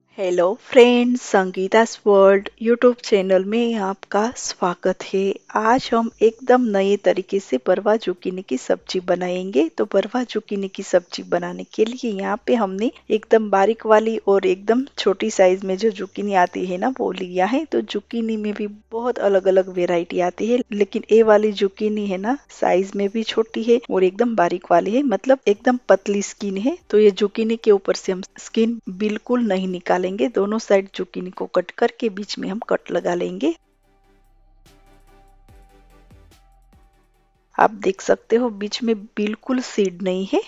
Hello friends, Sangeeta's world YouTube channel में आपका स्वागत है। आज हम एकदम नए तरीके से बरवा जुकीनी की सब्जी बनाएंगे। तो बरवा जुकीनी की सब्जी बनाने के लिए यहाँ पे हमने एकदम बारीक वाली और एकदम छोटी साइज में जो जुकीनी आती है ना वो लिया है। तो जुकीनी में भी बहुत अलग अलग वेराइटी आती है, लेकिन ये वाली जुकीनी है ना साइज में भी छोटी है और एकदम बारीक वाली है, मतलब एकदम पतली स्किन है। तो ये जुकीनी के ऊपर से हम स्किन बिल्कुल नहीं निकालेंगे। दोनों साइड जुकीनी को कट करके बीच में हम कट लगा लेंगे। आप देख सकते हो बीच में बिल्कुल सीड नहीं है।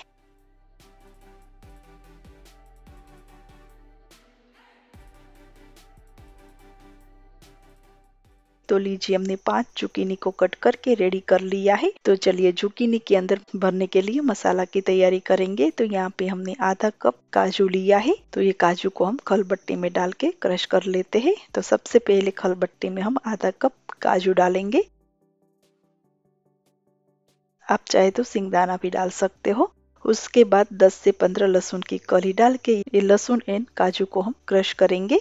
तो लीजिए, हमने 5 जुकीनी को कट करके रेडी कर लिया है। तो चलिए जुकीनी के अंदर भरने के लिए मसाला की तैयारी करेंगे। तो यहाँ पे हमने आधा कप काजू लिया है। तो ये काजू को हम खलबट्टे में डाल के क्रश कर लेते हैं। तो सबसे पहले खलबट्टे में हम आधा कप काजू डालेंगे। आप चाहे तो सिंगदाना भी डाल सकते हो। उसके बाद 10 से 15 लहसुन की कली डाल के ये लहसुन एंड काजू को हम क्रश करेंगे।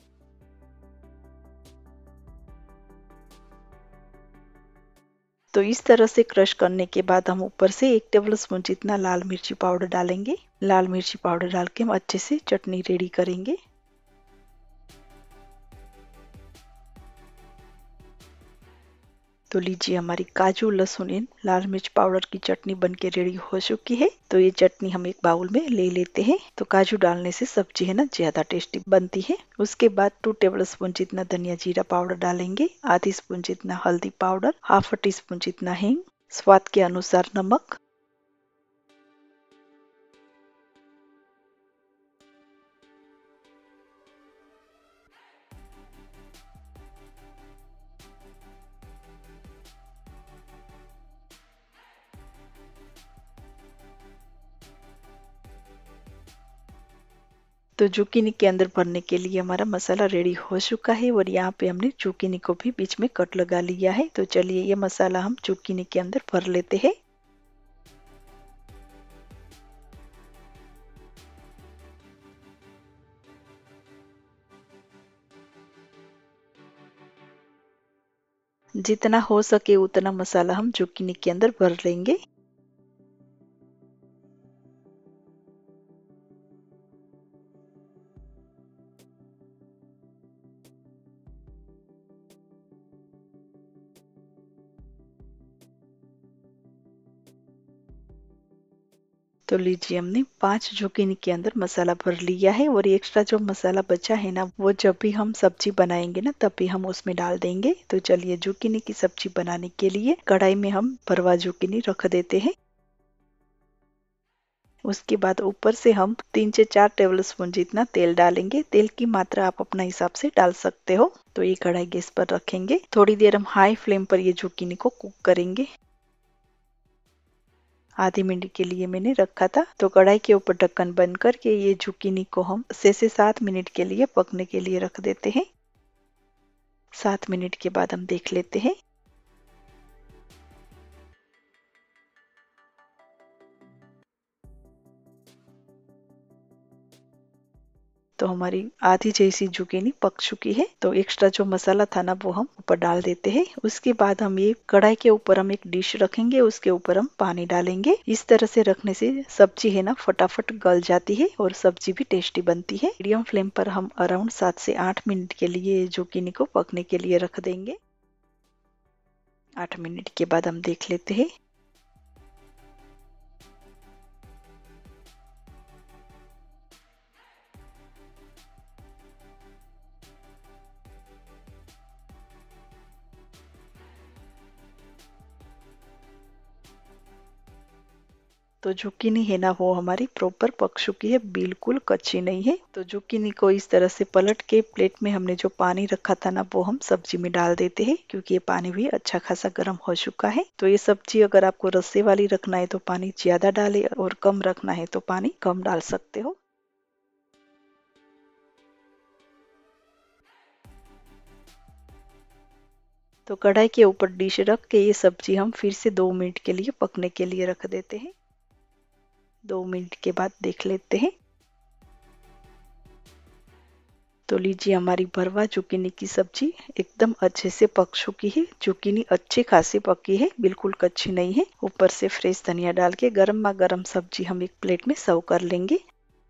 तो इस तरह से क्रश करने के बाद हम ऊपर से 1 टेबल स्पून जितना लाल मिर्ची पाउडर डालेंगे। लाल मिर्ची पाउडर डाल के हम अच्छे से चटनी रेडी करेंगे। तो लीजिए, हमारी काजू लहसुन एंड लाल मिर्च पाउडर की चटनी बनके रेडी हो चुकी है। तो ये चटनी हम एक बाउल में ले लेते हैं। तो काजू डालने से सब्जी है ना ज्यादा टेस्टी बनती है। उसके बाद 2 टेबल स्पून जितना धनिया जीरा पाउडर डालेंगे, आधी स्पून जितना हल्दी पाउडर, हाफ टी स्पून जितना हींग, स्वाद के अनुसार नमक। तो जुकीनी के अंदर भरने के लिए हमारा मसाला रेडी हो चुका है और यहाँ पे हमने जुकीनी को भी बीच में कट लगा लिया है। तो चलिए ये मसाला हम जुकीनी के अंदर भर लेते हैं। जितना हो सके उतना मसाला हम जुकीनी के अंदर भर लेंगे। तो लीजिए, हमने 5 जुकीनी के अंदर मसाला भर लिया है और एक्स्ट्रा जो मसाला बचा है ना वो जब भी हम सब्जी बनाएंगे ना तब भी हम उसमें डाल देंगे। तो चलिए जुकीनी की सब्जी बनाने के लिए कढ़ाई में हम भरवा जुकीनी रख देते हैं। उसके बाद ऊपर से हम 3 से 4 टेबल स्पून जितना तेल डालेंगे। तेल की मात्रा आप अपना हिसाब से डाल सकते हो। तो ये कढ़ाई गैस पर रखेंगे। थोड़ी देर हम हाई फ्लेम पर ये जुकीनी को कुक करेंगे। आधे मिनट के लिए मैंने रखा था। तो कढ़ाई के ऊपर ढक्कन बंद करके ये जुकीनी को हम 6 से 7 मिनट के लिए पकने के लिए रख देते हैं। 7 मिनट के बाद हम देख लेते हैं। तो हमारी आधी जैसी जुकीनी पक चुकी है। तो एक्स्ट्रा जो मसाला था ना वो हम ऊपर डाल देते हैं। उसके बाद हम ये कढ़ाई के ऊपर हम एक डिश रखेंगे, उसके ऊपर हम पानी डालेंगे। इस तरह से रखने से सब्जी है ना फटाफट गल जाती है और सब्जी भी टेस्टी बनती है। मीडियम फ्लेम पर हम अराउंड 7 से 8 मिनट के लिए जुकीनी को पकने के लिए रख देंगे। 8 मिनट के बाद हम देख लेते हैं। तो जुकीनी है ना वो हमारी प्रॉपर पक चुकी है, बिल्कुल कच्ची नहीं है। तो जुकीनी को इस तरह से पलट के प्लेट में हमने जो पानी रखा था ना वो हम सब्जी में डाल देते हैं, क्योंकि ये पानी भी अच्छा खासा गर्म हो चुका है। तो ये सब्जी अगर आपको रस्से वाली रखना है तो पानी ज्यादा डाले और कम रखना है तो पानी कम डाल सकते हो। तो कढ़ाई के ऊपर डिश रख के ये सब्जी हम फिर से 2 मिनट के लिए पकने के लिए रख देते हैं। 2 मिनट के बाद देख लेते हैं। तो लीजिए, हमारी भरवा जुकीनी की सब्जी एकदम अच्छे से पक चुकी है। जुकीनी अच्छी खासी पकी है, बिल्कुल कच्ची नहीं है। ऊपर से फ्रेश धनिया डाल के गर्मा गर्म सब्जी हम एक प्लेट में सर्व कर लेंगे।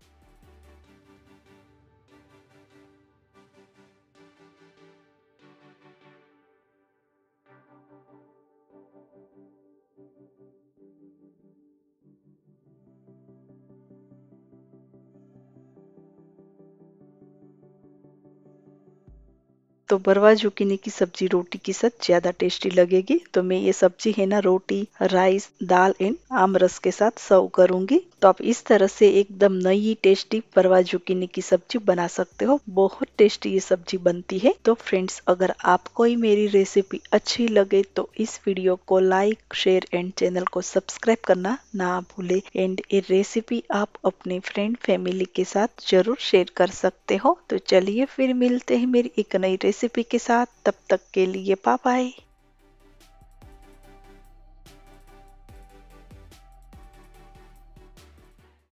तो भरवा जुकीनी की सब्जी रोटी के साथ ज्यादा टेस्टी लगेगी। तो मैं ये सब्जी है ना रोटी, राइस, दाल एंड आम रस के साथ सर्व करूंगी। तो आप इस तरह से एकदम नई टेस्टी भरवा जुकीनी की सब्जी बना सकते हो। बहुत टेस्टी ये सब्जी बनती है। तो फ्रेंड्स, अगर आपको ही मेरी रेसिपी अच्छी लगे तो इस वीडियो को लाइक, शेयर एंड चैनल को सब्सक्राइब करना ना भूले। एंड ये रेसिपी आप अपने फ्रेंड फैमिली के साथ जरूर शेयर कर सकते हो। तो चलिए फिर मिलते हैं मेरी एक नई रेसिपी के साथ। तब तक के लिए बाय बाय।